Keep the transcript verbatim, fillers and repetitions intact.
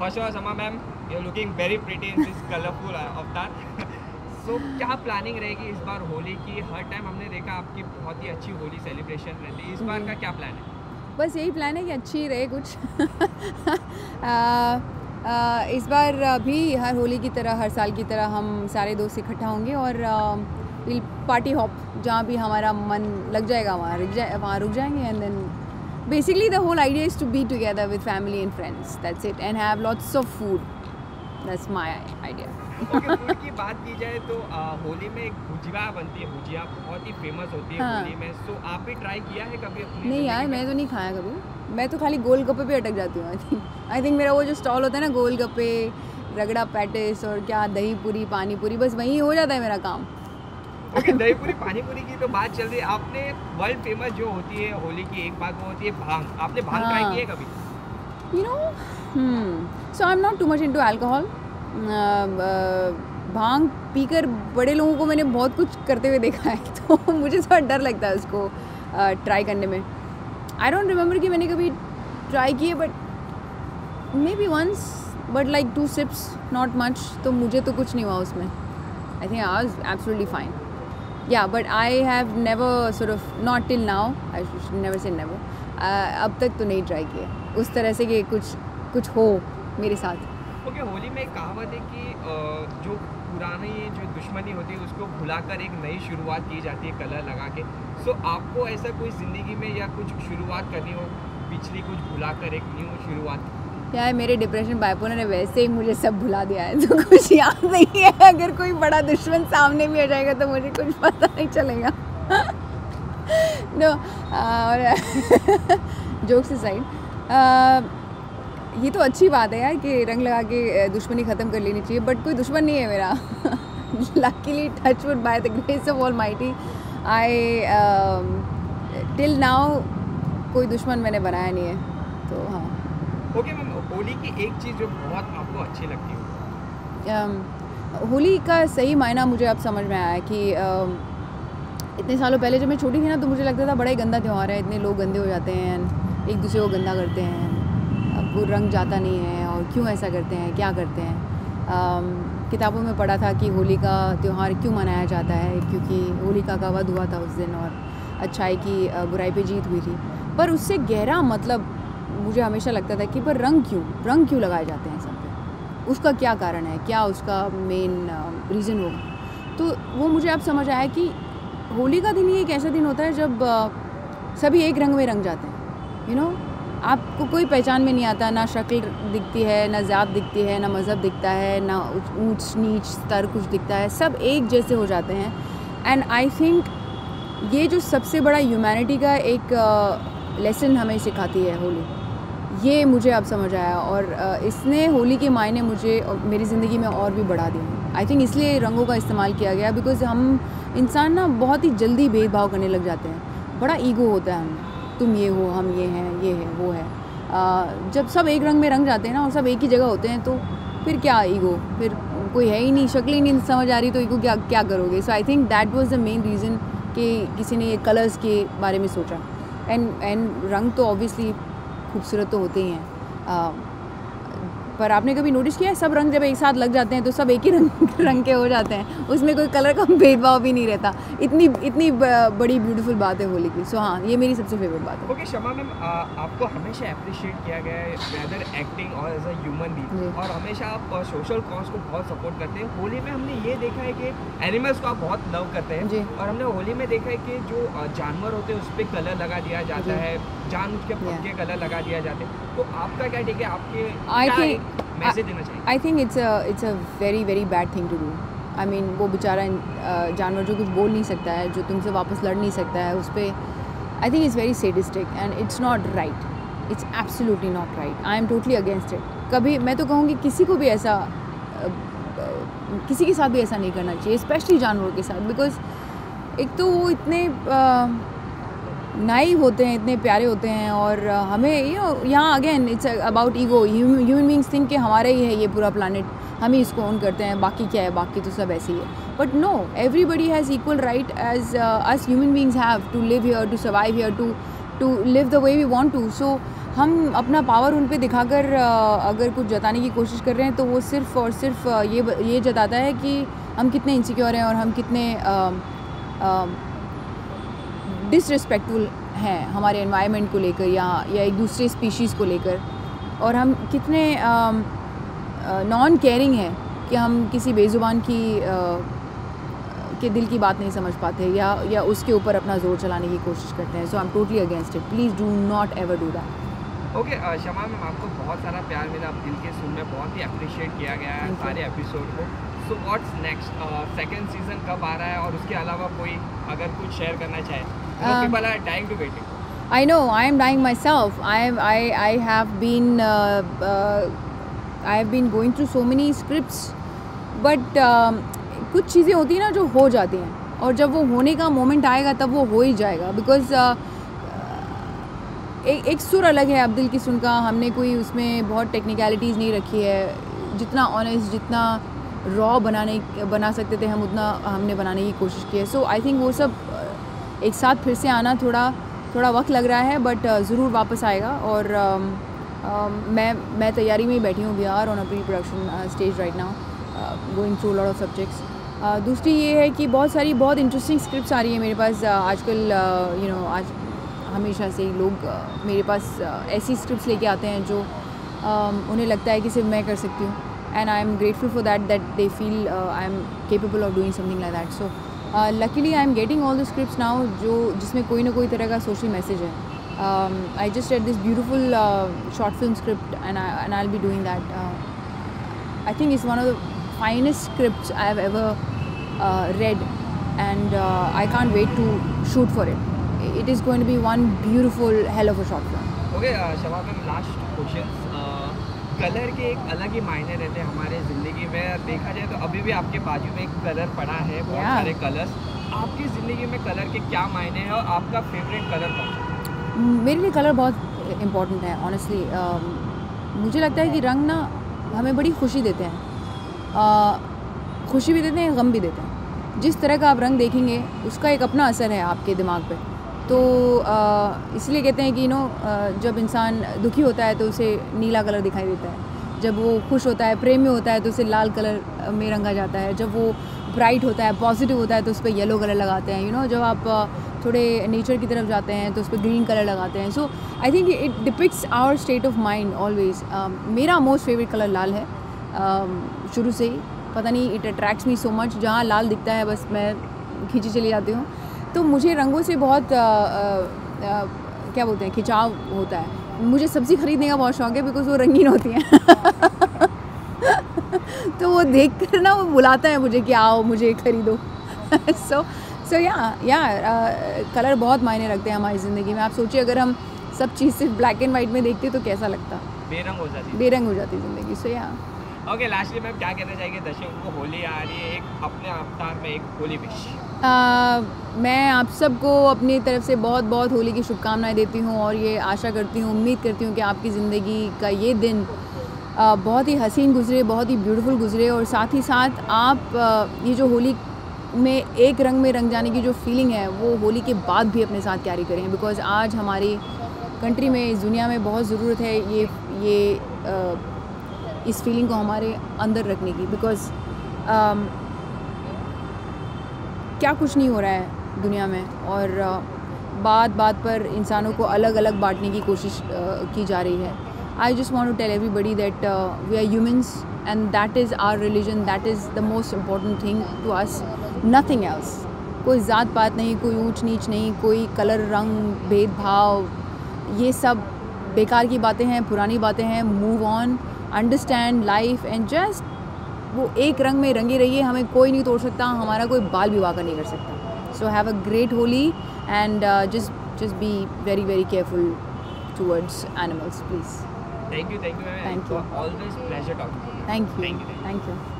First of all Sama ma'am, you are looking very pretty in this colourful avatar. So क्या planning रहेगी इस बार होली की? हर time हमने देखा आपकी बहुत ही अच्छी होली सेलिब्रेशन रहती है, इस बार का क्या प्लान है? बस यही प्लान है कि अच्छी रहे कुछ। आ, आ, इस बार भी हर होली की तरह, हर साल की तरह हम सारे दोस्त इकट्ठा होंगे और विल पार्टी हॉप, जहाँ भी हमारा मन लग जाएगा वहाँ रुक जाए वहाँ रुक जाएंगे। And then basically the whole idea is to be together with family and friends, that's it, and have lots of food, that's my idea. Okay, food की बात की जाए तो आ, होली में एक भुजिया बनती है, भुजिया बहुत ही फेमस होती है हाँ। होली में। सो आप भी ट्राई किया है कभी अपनी? नहीं यार, मैं तो नहीं खाया कभी, मैं तो खाली गोल गप्पे पे अटक जाती हूँ। आई थिंक आई थिंक मेरा वो जो स्टॉल होता है ना, गोल गप्पे, रगड़ा पैटिस और क्या दही पूरी, पानी पूरी, बस वही हो जाता है मेरा काम। ओके, दही पूरी पानी पूरी की तो बात चल रही है। आपने वर्ल्ड फेमस जो होती है होली की एक बात, वो होती है भांग। आपने भांग ट्राई हाँ। की है कभी? You know, hmm. So I'm not too much into alcohol. भांग पीकर बड़े लोगों को मैंने बहुत कुछ करते हुए देखा है, तो मुझे थोड़ा डर लगता है उसको ट्राई करने में। आई डोंट रिमेंबर कि मैंने कभी ट्राई किए, but may be once, but like two sips, not much, तो मुझे तो कुछ नहीं हुआ उसमें। I think I was absolutely fine. या but I have never sort of, not till now, I should never say never, अब तक तो नहीं ट्राई किया उस तरह से कि कुछ कुछ हो मेरे साथ। ओके okay, होली में एक कहावत है कि अ, जो पुरानी जो दुश्मनी होती है उसको भुलाकर एक नई शुरुआत की जाती है कलर लगा के। सो आपको ऐसा कोई ज़िंदगी में या कुछ शुरुआत करनी हो, पिछली कुछ भुलाकर एक न्यू शुरुआत? यार मेरे डिप्रेशन बाइपोलर ने वैसे ही मुझे सब भुला दिया है, तो कुछ याद नहीं है। अगर कोई बड़ा दुश्मन सामने भी आ जाएगा तो मुझे कुछ पता नहीं चलेगा। नो, और जोक्स साइड, ये तो अच्छी बात है यार कि रंग लगा के दुश्मनी ख़त्म कर लेनी चाहिए, बट कोई दुश्मन नहीं है मेरा। Luckily, touch wood, by the grace of almighty, I till now कोई दुश्मन मैंने बनाया नहीं है, तो हाँ। ओके मैम, होली की एक चीज़ जो बहुत आपको अच्छी लगती है? um, होली का सही मायना मुझे अब समझ में आया कि um, इतने सालों पहले जब मैं छोटी थी ना, तो मुझे लगता था बड़ा ही गंदा त्यौहार है, इतने लोग गंदे हो जाते हैं, एक दूसरे को गंदा करते हैं, अब वो रंग जाता नहीं है, और क्यों ऐसा करते हैं, क्या करते हैं। um, किताबों में पढ़ा था कि होली का त्यौहार क्यों मनाया जाता है, क्योंकि होलिका का वध हुआ था उस दिन और अच्छाई की बुराई पे जीत हुई थी। पर उससे गहरा मतलब मुझे हमेशा लगता था कि पर रंग क्यों रंग क्यों लगाए जाते हैं सब पे, उसका क्या कारण है, क्या उसका मेन रीज़न होगा। तो वो मुझे अब समझ आया कि होली का दिन ही एक ऐसा दिन होता है जब uh, सभी एक रंग में रंग जाते हैं। You you know know? आपको कोई पहचान में नहीं आता, ना शक्ल दिखती है, ना ज़ात दिखती है, ना मज़हब दिखता है, ना ऊंच नीच स्तर कुछ दिखता है, सब एक जैसे हो जाते हैं। एंड आई थिंक ये जो सबसे बड़ा ह्यूमैनिटी का एक लेसन uh, हमें सिखाती है होली, ये मुझे अब समझ आया, और इसने होली के मायने मुझे मेरी ज़िंदगी में और भी बढ़ा दिए। आई थिंक इसलिए रंगों का इस्तेमाल किया गया, बिकॉज हम इंसान ना बहुत ही जल्दी भेदभाव करने लग जाते हैं, बड़ा ईगो होता है हमें, तुम ये हो, हम ये हैं, ये है, वो है। आ, जब सब एक रंग में रंग जाते हैं ना और सब एक ही जगह होते हैं, तो फिर क्या ईगो, फिर कोई है ही नहीं, शक्ल ही नहीं समझ आ रही, तो ईगो क्या क्या करोगे। So I think that was the main reason कि किसी ने ये कलर्स के बारे में सोचा। एंड एंड रंग तो ऑब्वियसली खूबसूरत तो होते ही हैं, आ, पर आपने कभी नोटिस किया है सब रंग जब एक साथ लग जाते हैं तो सब एक ही रंग रंग के हो जाते हैं, उसमें कोई कलर का भेदभाव भी नहीं रहता। इतनी इतनी बड़ी ब्यूटीफुल बात है होली की। सो हाँ, ये मेरी सबसे फेवरेट बात है। ओके शमा मैम, आपको हमेशा अप्रिशिएट किया गया है वेदर एक्टिंग और एज अ ह्यूमन बीइंग, और हमेशा आप सोशल कॉज को बहुत सपोर्ट करते हैं। होली में हमने ये देखा है कि एनिमल्स को आप बहुत लव करते हैं, और हमने होली में देखा है कि जो जानवर होते हैं उस पर कलर लगा दिया जाता है, जानबूझ के पक्के कलर लगा दिया जाते हैं। तो आपका क्या ठीक है, आपके मैसेज देना चाहिए? I think it's a it's a very very bad thing to do. I mean वो बेचारा जानवर जो कुछ बोल नहीं सकता है, जो तुमसे वापस लड़ नहीं सकता है, उस पर I think it's very sadistic and it's not right, it's absolutely not right. I am totally against it. कभी मैं तो कहूँगी किसी को भी ऐसा uh, uh, किसी के साथ भी ऐसा नहीं करना चाहिए, स्पेशली जानवरों के साथ, बिकॉज एक तो वो इतने uh, नाइव होते हैं, इतने प्यारे होते हैं, और हमें यू नो यहाँ again it's about ego. Human beings think कि हमारा ही है ये पूरा प्लानट, हम ही इसको ओन करते हैं, बाकी क्या है, बाकी तो सब ऐसे ही है। But no, everybody has equal right as us human beings have to live here, to survive here, to to live the way we want to. So हम अपना पावर उन पे दिखाकर अगर कुछ जताने की कोशिश कर रहे हैं तो वो सिर्फ़ और सिर्फ ये ये जताता है कि हम कितने इनसिक्योर हैं और हम कितने डिसरिस्पेक्टफुल हैं हमारे एनवायरनमेंट को लेकर या या एक दूसरे स्पीशीज़ को लेकर, और हम कितने नॉन केयरिंग हैं कि हम किसी बेज़ुबान की आ, के दिल की बात नहीं समझ पाते या या उसके ऊपर अपना जोर चलाने की कोशिश करते हैं. So I am totally against it. Please do not ever do that. Okay Shama ma'am, आपको बहुत सारा प्यार मिला, आप दिल के सुन में बहुत ही अप्रिशिएट किया गया है सारे एपिसोड को. So what's next? Second season कब आ रहा है, और उसके अलावा कोई अगर कुछ शेयर करना चाहे? People are dying to wait. I know I am dying myself. I am I I have been uh, uh, I have been going through so many scripts, but uh, कुछ चीज़ें होती हैं ना जो हो जाती हैं, और जब वो होने का मोमेंट आएगा तब वो हो ही जाएगा. बिकॉज uh, एक एक सुर अलग है अब दिल की सुन का. हमने कोई उसमें बहुत टेक्निकलिटीज़ नहीं रखी है. जितना ऑनेस्ट, जितना रॉ बनाने बना सकते थे हम, उतना हमने बनाने की कोशिश की है. सो आई थिंक वो सब एक साथ फिर से आना थोड़ा थोड़ा वक्त लग रहा है, बट ज़रूर वापस आएगा. और uh, uh, मैं मैं तैयारी में ही बैठी हूँ. We are on a pre production stage right now, going through lot of subjects. दूसरी ये है कि बहुत सारी बहुत इंटरेस्टिंग स्क्रिप्ट्स आ रही हैं मेरे पास आजकल. यू नो आज हमेशा से ही लोग uh, मेरे पास uh, ऐसी स्क्रिप्ट्स लेके आते हैं जो um, उन्हें लगता है कि सिर्फ मैं कर सकती हूँ, and I am grateful for that that they feel I am capable of doing something like that. So luckily I am getting all the scripts now जो जिसमें कोई ना कोई तरह का सोशल मैसेज है. I just read this beautiful short film script and and I will be doing that. I think it's one of the finest scripts I have ever uh, read, and uh, I can't wait to shoot for it. It is going to be one beautiful hell of a short film. Okay, uh, Shama ma'am, last question. Colour के एक अलग ही मायने रहते हैं हमारे ज़िंदगी में. देखा जाए तो अभी भी आपके बाजू में एक कलर पड़ा है, बहुत yeah. सारे कलर्स. आपकी ज़िंदगी में कलर के क्या मायने हैं, और आपका फेवरेट कलर कौन सा? मेरे लिए कलर बहुत इम्पोर्टेंट है ऑनेस्टली. uh, मुझे लगता है कि रंग ना हमें बड़ी खुशी देते हैं. Uh, खुशी भी देते हैं, गम भी देते हैं. जिस तरह का आप रंग देखेंगे उसका एक अपना असर है आपके दिमाग पे. तो uh, इसलिए कहते हैं कि नो uh, जब इंसान दुखी होता है तो उसे नीला कलर दिखाई देता है. जब वो खुश होता है, प्रेम में होता है, तो उसे लाल कलर में रंगा जाता है. जब वो ब्राइट होता है, पॉजिटिव होता है, तो उस पर येलो कलर लगाते हैं. यू नो जब आप uh, थोड़े नेचर की तरफ जाते हैं तो उस पर ग्रीन कलर लगाते हैं. So I think it depicts our state of mind always. मेरा मोस्ट फेवरेट कलर लाल है. Um, शुरू से ही पता नहीं, it attracts me so much. जहाँ लाल दिखता है बस मैं खींची चली जाती हूँ. तो मुझे रंगों से बहुत आ, आ, आ, क्या बोलते हैं, खिंचाव होता है. मुझे सब्ज़ी ख़रीदने का बहुत शौक़ है बिकॉज वो रंगीन होती हैं. तो वो देख कर ना वो बुलाता है मुझे कि आओ मुझे ख़रीदो. सो सो या या कलर बहुत मायने रखते हैं हमारी ज़िंदगी में. आप सोचिए अगर हम सब चीज़ सिर्फ ब्लैक एंड वाइट में देखते तो कैसा लगता. बेरंग हो जाती बेरंग हो जाती ज़िंदगी. सो या ओके, लास्टली मैम क्या कहना चाहिए दर्शकों को? होली आ रही है, एक अपने अवतार में एक होली विश. मैं आप सबको अपनी तरफ से बहुत बहुत होली की शुभकामनाएं देती हूँ, और ये आशा करती हूँ, उम्मीद करती हूँ कि आपकी ज़िंदगी का ये दिन आ, बहुत ही हसीन गुजरे, बहुत ही ब्यूटीफुल गुजरे. और साथ ही साथ आप आ, ये जो होली में एक रंग में रंग जाने की जो फीलिंग है वो होली के बाद भी अपने साथ कैरी करें. बिकॉज़ आज हमारी कंट्री में, इस दुनिया में बहुत ज़रूरत है ये ये आ, इस फीलिंग को हमारे अंदर रखने की. बिकॉज़ um, क्या कुछ नहीं हो रहा है दुनिया में, और uh, बात बात पर इंसानों को अलग अलग बांटने की कोशिश uh, की जा रही है. I just want to tell everybody that we are humans, and that is our religion, that is the most important thing to us, nothing else. कोई ज़ात पात नहीं, कोई ऊंच नीच नहीं, कोई कलर रंग भेदभाव, ये सब बेकार की बातें हैं, पुरानी बातें हैं. Move on, understand life, and just वो एक रंग में रंगे रहिए. हमें कोई नहीं तोड़ सकता, हमारा कोई बाल विवाह का नहीं कर सकता. So have a great Holi, and just just be very very careful towards animals please. Thank you. Thank you. Thank you. Always pleasure talking to you. Thank you. Thank you. Thank you.